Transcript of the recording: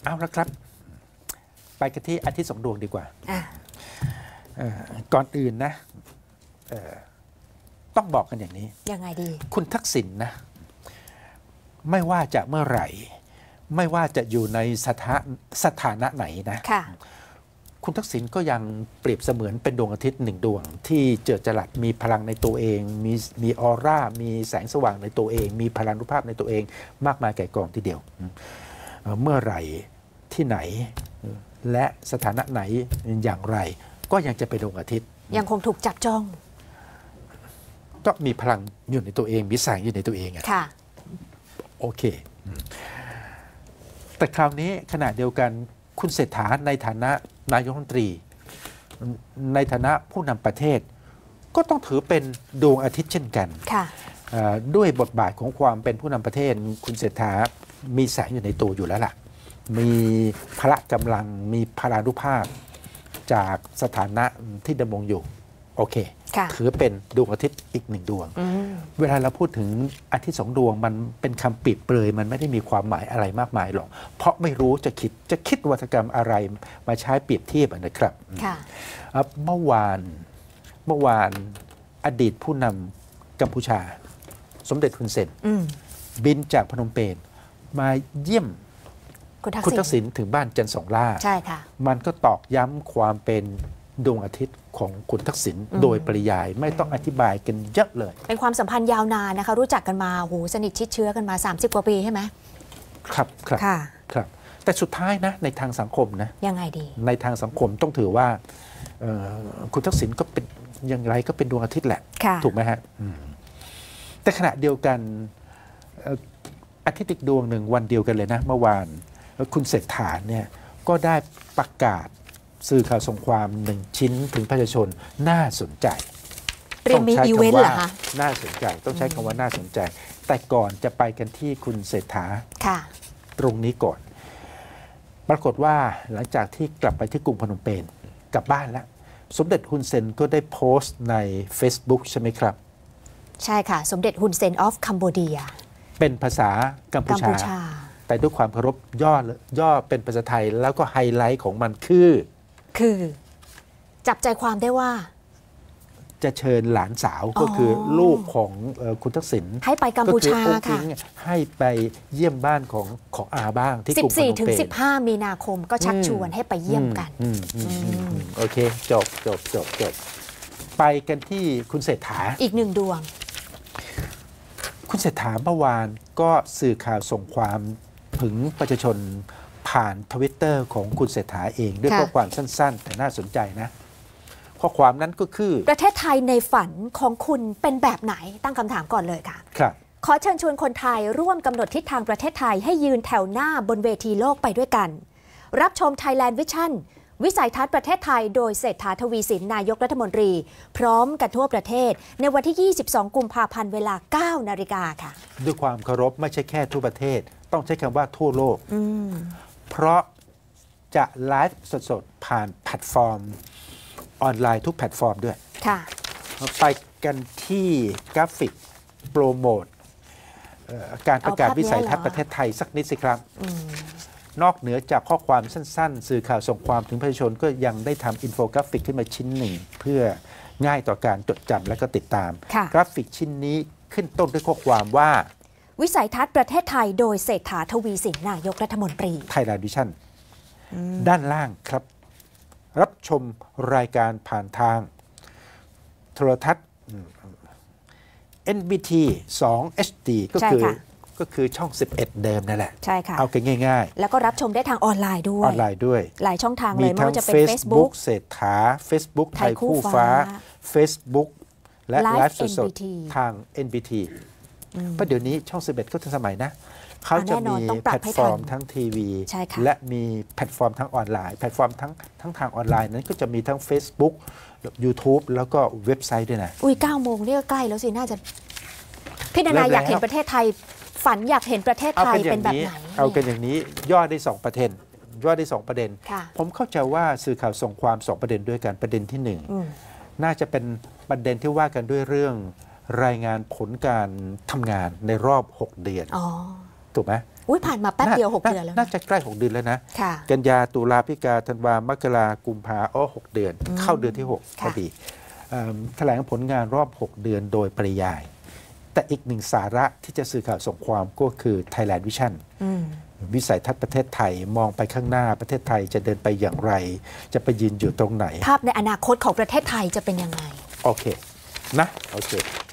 เอาละครับไปกันที่อาทิตย์สองดวงดีกว่าก่อนอื่นนะต้องบอกกันอย่างนี้ยังไงดีคุณทักษิณนะไม่ว่าจะเมื่อไหร่ไม่ว่าจะอยู่ในสถานะไหนนะคุณทักษิณก็ยังเปรียบเสมือนเป็นดวงอาทิตย์หนึ่งดวงที่เจิดจรัสมีพลังในตัวเองมีออร่ามีแสงสว่างในตัวเองมีพลังนุภาพในตัวเองมากมายไก่กองทีเดียวเมื่อไหร่ที่ไหนและสถานะไหนอย่างไรก็ยังจะเป็นดวงอาทิตย์ยังคงถูกจับจ้องก็มีพลังอยู่ในตัวเองมีแสงอยู่ในตัวเองค่ะโอเคแต่คราวนี้ขณะเดียวกันคุณเศรษฐาในฐานะนายกรัฐมนตรีในฐานะผู้นำประเทศก็ต้องถือเป็นดวงอาทิตย์เช่นกันด้วยบทบาทของความเป็นผู้นำประเทศคุณเศรษฐามีแสงอยู่ในตัวอยู่แล้วล่ะมีพละกำลังมีพลานุภาพจากสถานะที่ดำรงอยู่โอเคถือเป็นดวงอาทิตย์อีกหนึ่งดวงเวลาเราพูดถึงอาทิตย์สองดวงมันเป็นคำปิดเปรยมันไม่ได้มีความหมายอะไรมากมายหรอกเพราะไม่รู้จะคิดวัฒกรรมอะไรมาใช้เปรียบเทียบนะครับเมื่อวานอดีตผู้นำกัมพูชาสมเด็จฮุนเซนบินจากพนมเปญมาเยี่ยมคุณทักษิณถึงบ้านจันทร์สองล่าใช่ค่ะมันก็ตอกย้ำความเป็นดวงอาทิตย์ของคุณทักษิณโดยปริยายไม่ต้องอธิบายกันเยอะเลยเป็นความสัมพันธ์ยาวนานนะคะรู้จักกันมาโหสนิทชิดเชื้อกันมา30 กว่าปีใช่ไหมครับครับแต่สุดท้ายนะในทางสังคมนะยังไงดีในทางสังคมต้องถือว่าคุณทักษิณก็เป็นอย่างไรก็เป็นดวงอาทิตย์แหละถูกไหมฮะแต่ขณะเดียวกันอาทิตย์อีกดวงหนึ่งวันเดียวกันเลยนะเมื่อวานคุณเศรษฐาเนี่ยก็ได้ประกาศสื่อข่าวส่งความหนึ่งชิ้นถึงประชาชนน่าสนใจเตรียมมีอีเวนต์เหรอคะน่าสนใจต้องใช้คำว่าน่าสนใจแต่ก่อนจะไปกันที่คุณเศรษฐาตรงนี้ก่อนปรากฏว่าหลังจากที่กลับไปที่กรุงพนมเปญกลับบ้านแล้วสมเด็จฮุนเซนก็ได้โพสต์ใน Facebook ใช่ไหมครับใช่ค่ะสมเด็จฮุนเซนออฟคัมโบเดียเป็นภาษากัมพูชาแต่ด้วยความเคารพย่อเป็นภาษาไทยแล้วก็ไฮไลท์ของมันคือจับใจความได้ว่าจะเชิญหลานสาวก็คือลูกของคุณทักษิณให้ไปกัมพูชาค่ะให้ไปเยี่ยมบ้านของอาบ้างที่กรุงพนมเปญ 14-15 มีนาคมก็ชักชวนให้ไปเยี่ยมกันโอเคจบไปกันที่คุณเศรษฐาอีกหนึ่งดวงคุณเศรษฐาเมื่อวานก็สื่อข่าวส่งความถึงประชาชนผ่านทวิตเตอร์ของคุณเศรษฐาเองด้วยข้อความสั้นๆแต่น่าสนใจนะข้อความนั้นก็คือประเทศไทยในฝันของคุณเป็นแบบไหนตั้งคำถามก่อนเลยค่ะครับขอเชิญชวนคนไทยร่วมกำหนดทิศทางประเทศไทยให้ยืนแถวหน้าบนเวทีโลกไปด้วยกันรับชม Thailand Vision วิสัยทัศน์ประเทศไทยโดยเศรษฐาทวีสินนายกรัฐมนตรีพร้อมกันทั่วประเทศในวันที่ 22 กุมภาพันธ์เวลา 9 นาฬิกาค่ะด้วยความเคารพไม่ใช่แค่ทั่วประเทศต้องใช้คำว่าทั่วโลกเพราะจะไลฟ์สดๆผ่านแพลตฟอร์มออนไลน์ทุกแพลตฟอร์มด้วยไปกันที่กราฟิกโปรโมทการประกาศวิสัยทัศน์ประเทศไทยสักนิดสิครับนอกเหนือจากข้อความสั้นๆสื่อข่าวส่งความถึงประชาชนก็ยังได้ทำอินโฟกราฟิกขึ้นมาชิ้นหนึ่งเพื่อง่ายต่อการจดจำและก็ติดตามกราฟิกชิ้นนี้ขึ้นต้นด้วยข้อความว่าวิสัยทัศน์ประเทศไทยโดยเศรษฐาทวีสินนายกรัฐมนตรี Thailand Vision ด้านล่างครับรับชมรายการผ่านทางโทรทัศน์ NBT 2 HD ก็คือช่อง 11 เดิมนั่นแหละใช่ค่ะเอากันง่ายๆแล้วก็รับชมได้ทางออนไลน์ด้วยหลายช่องทางเลยไม่ว่าจะเป็น Facebook เศรษฐา Facebook ไทยคู่ฟ้า Facebook และไลฟ์สดๆทาง NBT เพราะเดี๋ยวนี้ช่อง 11 ก็ทันสมัยนะเขาจะมีแพลตฟอร์มทั้งทีวีและมีแพลตฟอร์มทั้งออนไลน์แพลตฟอร์มทั้งทางออนไลน์นั้นก็จะมีทั้ง Facebook YouTube แล้วก็เว็บไซต์ด้วยนะ 9 โมงนี่ก็ใกล้แล้วสิน่าจะพี่นาอยากเห็นประเทศไทยฝันอยากเห็นประเทศไทยเป็นแบบไหนเอากันอย่างนี้ย่อได้2ประเด็นผมเข้าใจว่าสื่อข่าวส่งความ2ประเด็นด้วยกันประเด็นที่1น่าจะเป็นประเด็นที่ว่ากันด้วยเรื่องรายงานผลการทำงานในรอบ6 เดือนถูกไหมอุ้ยผ่านมาแป๊บเดียว6 เดือนแล้วน่าจะใกล้6 เดือนแล้วนะกันยาตุลาพฤศจิกาธันวามกรากุมภา6 เดือนเข้าเดือนที่6พอดีแถลงผลงานรอบ 6 เดือนโดยปริยายแต่อีกหนึ่งสาระที่จะสื่อข่าวส่งความก็คือ Thailand Vision วิสัยทัศน์ประเทศไทยมองไปข้างหน้าประเทศไทยจะเดินไปอย่างไรจะไปยืนอยู่ตรงไหนภาพในอนาคตของประเทศไทยจะเป็นยังไงโอเคนะโอเค